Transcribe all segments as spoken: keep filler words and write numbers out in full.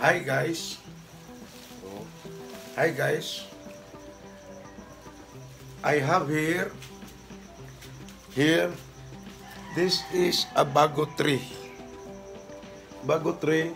Hi guys. Hi guys. I have here here this is a bago tree. Bago tree.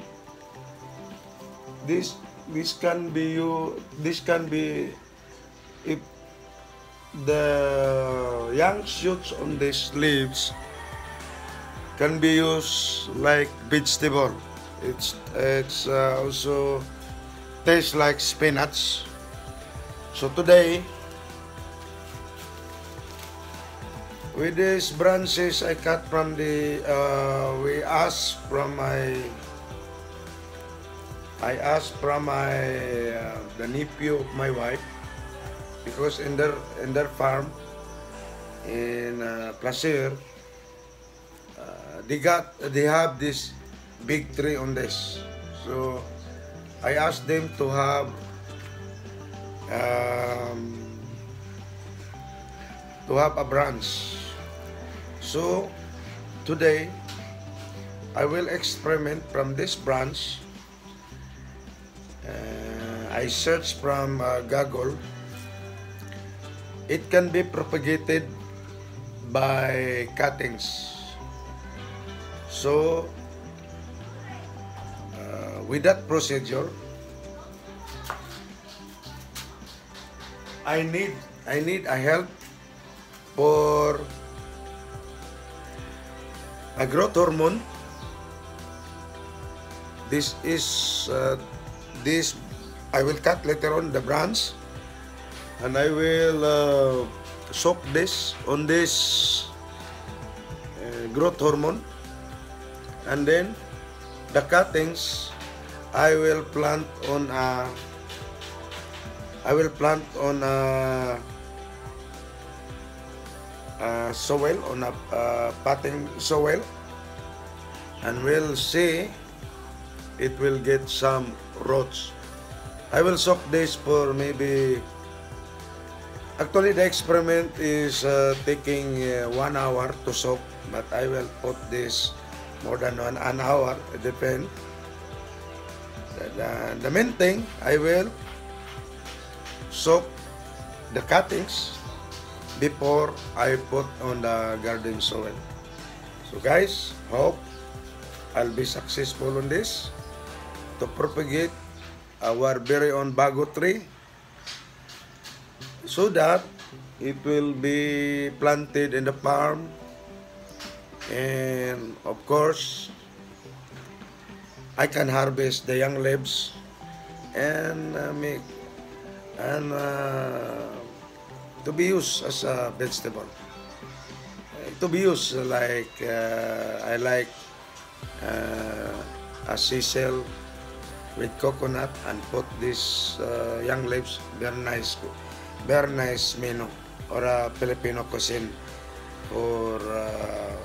This this can be you this can be if the young shoots on these leaves can be used like vegetable. It's it's uh, also tastes like spinach. So today, with these branches I cut from the, uh, we asked from my, I asked from my uh, the nephew of my wife, because in their in their farm in uh, Placer, uh, they got they have this big tree on this. So I asked them to have um, to have a branch. So today I will experiment from this branch. Uh, I searched from uh, Google. It can be propagated by cuttings. So uh, with that procedure, I need I need a help for a growth hormone. This is uh, this I will cut later on the branch, and I will uh, soak this on this uh, growth hormone, and then the cuttings I will plant on a I will plant on a, a soil, on a, a potting soil, and we'll see it will get some roots. I will soak this for maybe, actually the experiment is uh, taking uh, one hour to soak, but I will put this more than one an hour, it depends. The, the, the main thing, I will soak the cuttings before I put on the garden soil. So guys, hope I'll be successful on this to propagate our very own bago tree, so that it will be planted in the farm, and of course I can harvest the young leaves and uh, make and uh, to be used as a vegetable, uh, to be used like uh, I like uh, a sisal with coconut, and put these uh, young leaves, very nice, very nice menu or a Filipino cuisine for uh,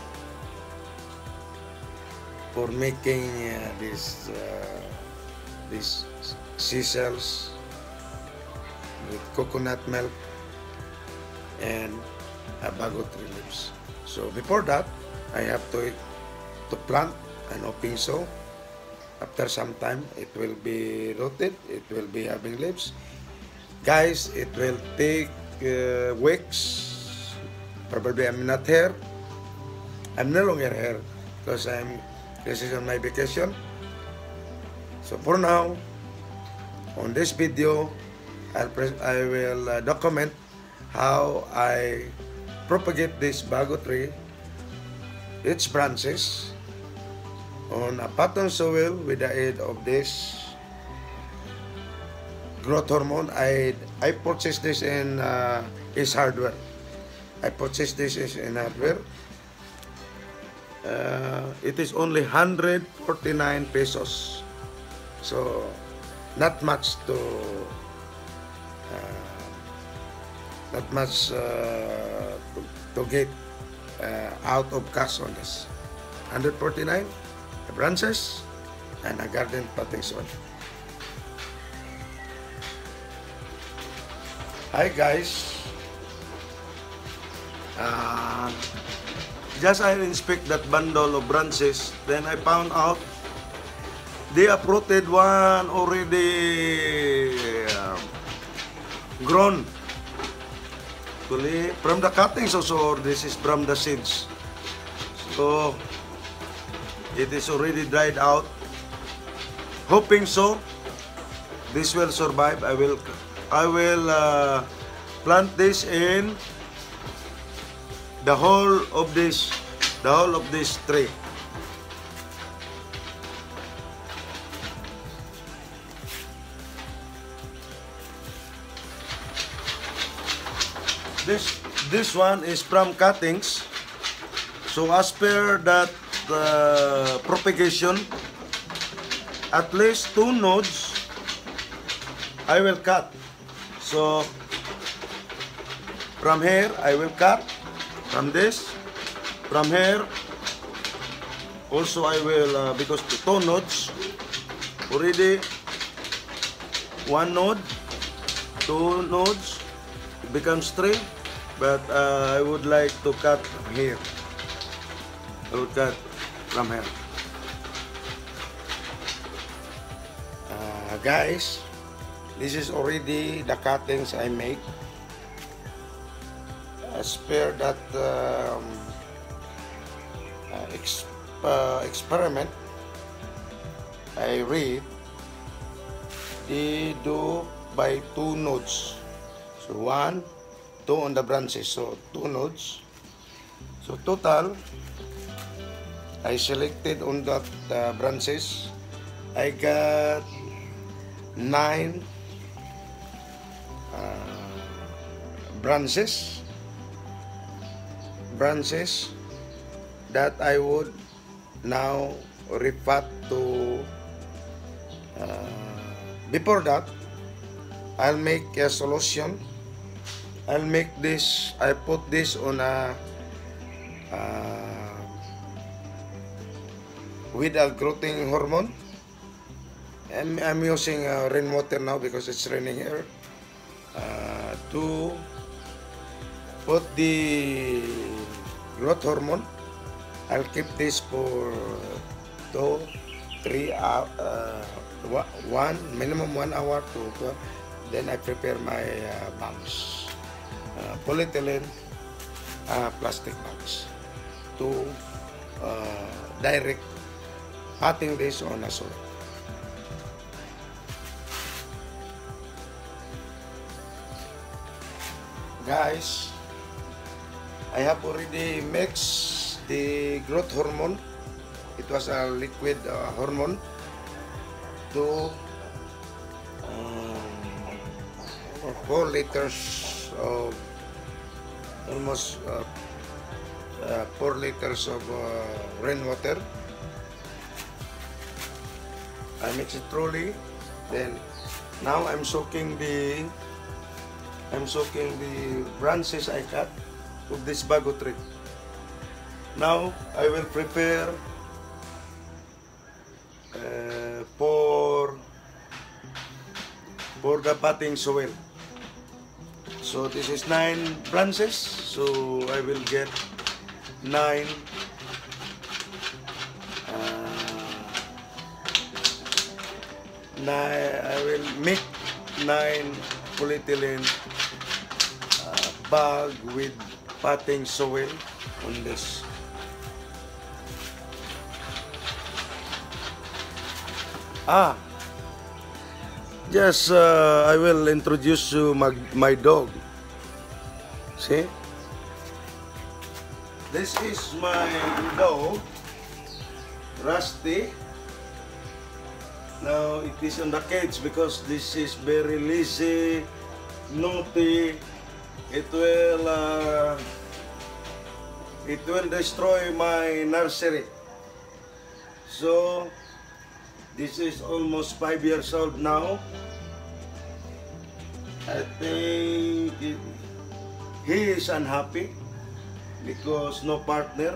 for making uh, this uh, these sisals with coconut milk and a bago tree leaves. So before that, I have to to plant an opinso. After some time, it will be rooted. It will be having leaves. Guys, it will take uh, weeks. Probably I'm not here. I'm no longer here because I'm this is on my vacation. So for now, on this video, I'll I will uh, document how I propagate this bago tree, its branches, on a potting soil with the aid of this growth hormone. I I purchased this in uh, is hardware. I purchased this in hardware. Uh, it is only one hundred forty-nine pesos. So not much to uh, not much uh, to, to get uh, out of cash on this. one hundred forty-nine branches and a garden potting soil. Hi guys. Uh, just I inspect that bundle of branches, then I found out they uprooted one already um, grown. Actually, from the cuttings also, this is from the seeds. So it is already dried out. Hoping so, this will survive. I will, I will uh, plant this in the whole of this, the whole of this tree. This this one is from cuttings. So as per that uh, propagation, at least two nodes I will cut. So from here I will cut, from this, from here also I will uh, because two nodes already, one node, two nodes, it becomes three. But uh, I would like to cut here. I would cut from here. Uh, guys, this is already the cuttings I make. As per that um, uh, ex uh, experiment, I read they do by two nodes. So one, two on the branches, so two nodes. So total, I selected on that uh, branches, I got nine uh, branches, branches that I would now repat to. Uh, before that, I'll make a solution. I'll make this, I put this on a uh, with a growing hormone. I'm, I'm using uh, rainwater now because it's raining here uh, to put the growth hormone. I'll keep this for two, three, uh, uh, one, minimum one hour to twelve. Then I prepare my uh, bags. Uh, polyethylene uh, plastic bags to uh, direct potting this on a soil. Guys, I have already mixed the growth hormone. It was a liquid uh, hormone to um, four liters of almost uh, uh, four liters of uh, rainwater. I mix it thoroughly. Then now I'm soaking the I'm soaking the branches I cut of this bago tree. Now I will prepare uh, for for the potting soil. So this is nine branches, so I will get nine uh, nine I will make nine polyethylene uh, bag with potting soil on this. Ah, just uh, I will introduce you my, my dog. See, this is my dog, Rusty. Now it is on the cage because this is very lazy, naughty. It will uh, it will destroy my nursery. So this is almost five years old now. I think it, he is unhappy because no partner.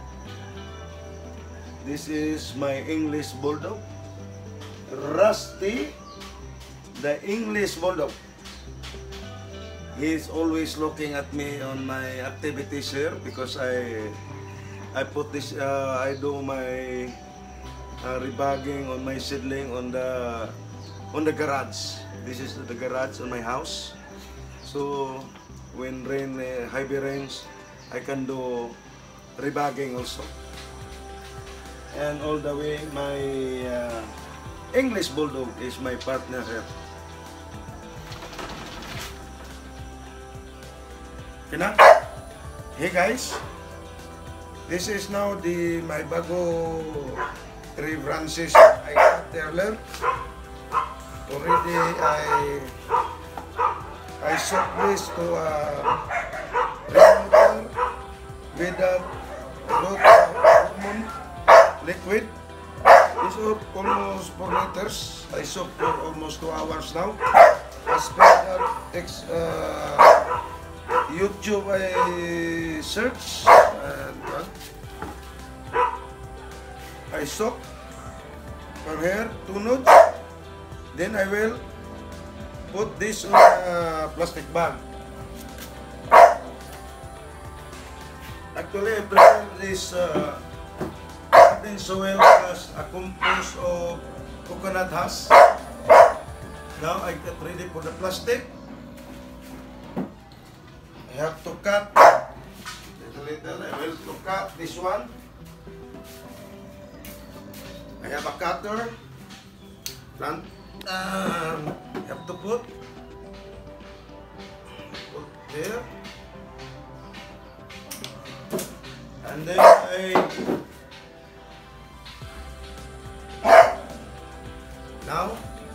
This is my English Bulldog, Rusty, the English Bulldog. He is always looking at me on my activities here because I I put this uh, I do my uh, rebagging on my seedling on the on the garage. This is the garage on my house. So when rain, uh, heavy rains, I can do rebagging also. And all the way, my uh, English Bulldog is my partner here. Kina? Hey guys, this is now the my Bago three branches I got earlier. Already I I soak this to a rain water with a root hormone liquid. This is almost four liters. I soak for almost two hours now. I spent that uh, YouTube I search and uh, I soak from here two nodes. Then I will put this on a plastic bag. Actually, I prepare this uh, garden soil as a compost of coconut husk. Now I get ready for the plastic. I have to cut little little. I will to cut this one. I have a cutter. Plant. Um, I have to put put there, and then I now.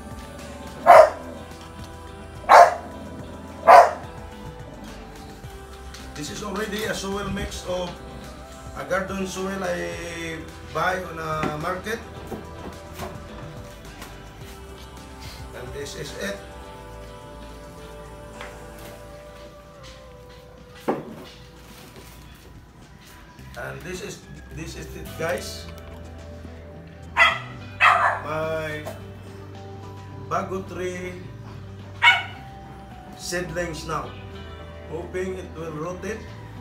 This is already a soil mix of a garden soil I buy on a market. And this is it. And this is this is it, guys. My Bago tree seedlings now. Hoping it will rotate.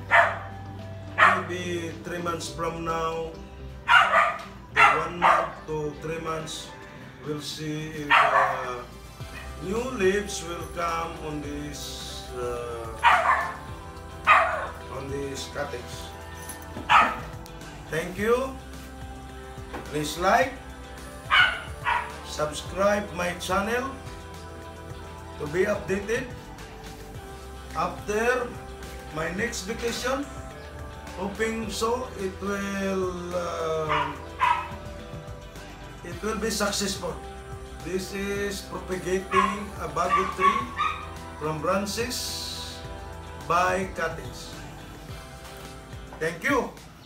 Maybe three months from now, the one month to three months, we'll see if uh, new leaves will come on this uh, on these cuttings. Thank you. Please like, subscribe my channel to be updated after my next vacation. Hoping so it will uh, it will be successful. This is propagating a Bago tree from branches by cuttings. Thank you.